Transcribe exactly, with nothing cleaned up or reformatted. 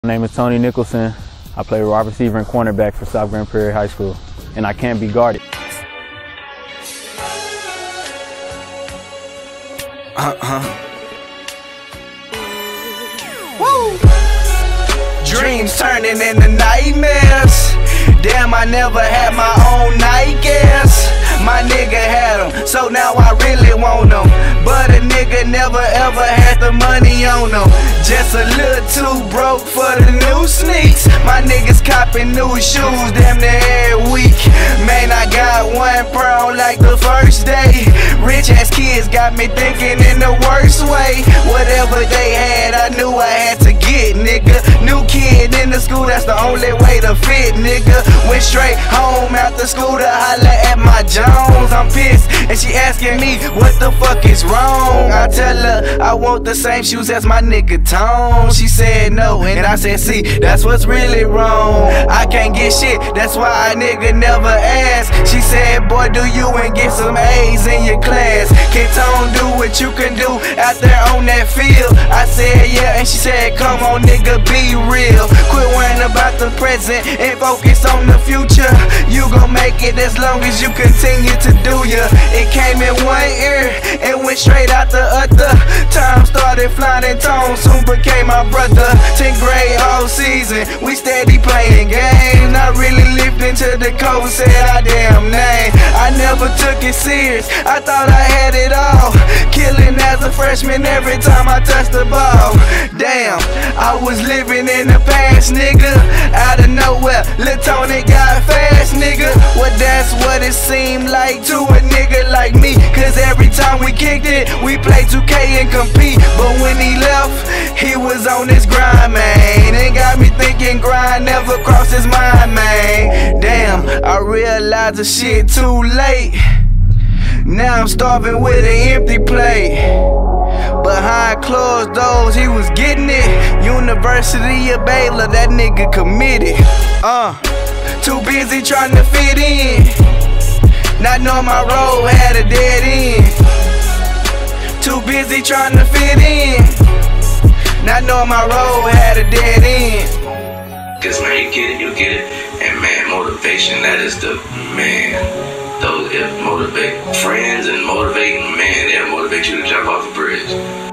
My name is Tony Nicholson. I play wide receiver and cornerback for South Grand Prairie High School, and I can't be guarded. Uh-huh. Woo! Dreams turning into nightmares. Damn, I never had my own nightmares. My nigga had them, so now I really want them. But a nigga never ever had the money on them. Just a little too broke for the new sneaks. My niggas copping new shoes damn near every week. Man, I got one pro like the first day. Rich ass kids got me thinking in the worst way. Whatever they had, I knew I had to get, nigga. New kid in the school, that's the only way to fit, nigga. Went straight home after school to holler at my Jones. I'm pissed, and she asking me what the fuck is wrong. I tell her I want the same shoes as my nigga Tone. She said no, and I said see, that's what's really wrong. I can't get shit, that's why a nigga never asked. She said, boy, do you and get some A's in your class? Can Tone do what you can do out there on that field? I said yeah, and she said come on nigga, be real. Quit worrying about the present and focus on the future. You gon' make it as long as you continue to do ya. It came in one ear and went straight out the other. Time started flying and Tone soon became my brother. Tenth grade all season, we steady playing games. Not really lifting to the code, said our damn name. I never took it serious, I thought I had it all. Killing as a freshman every time I touched the ball. Damn, I was living in the past, nigga. Out of nowhere, Lil Tony got fast, nigga. Well, that's what it seemed like to a nigga like me. Cause every time we kicked it, we played two K and compete. But when he left, he was on his grind, man. It got me thinking grind never crossed his mind, man. Damn, I realized the shit too late. Now I'm starving with an empty plate. Behind closed doors, he was getting it. University of Baylor, that nigga committed. Uh, too busy trying to fit in. Not knowing my road had a dead end. Too busy trying to fit in. Not knowing my road had a dead end. Cause man, you get it, you get it. And man, motivation, that is the man. Those that motivate friends and motivating, man, they'll motivate you to jump off the bridge.